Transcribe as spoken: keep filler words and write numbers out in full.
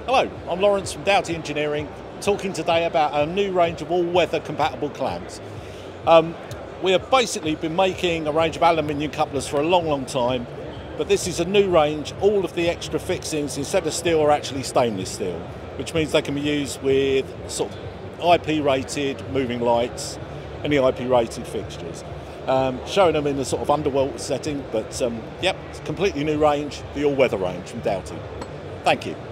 Hello, I'm Lawrence from Doughty Engineering, talking today about a new range of all-weather compatible clamps. Um, we have basically been making a range of aluminium couplers for a long, long time, but this is a new range. All of the extra fixings, instead of steel, are actually stainless steel, which means they can be used with sort of I P-rated moving lights, any I P-rated fixtures. Um, showing them in a sort of underwater setting, but um, yep, it's a completely new range, the all-weather range from Doughty. Thank you.